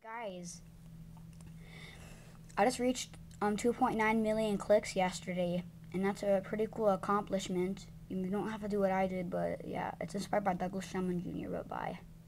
Guys, I just reached 2.9 million clicks yesterday, and that's a pretty cool accomplishment. You don't have to do what I did, but yeah, it's inspired by Douglas Sherman Jr. wrote by.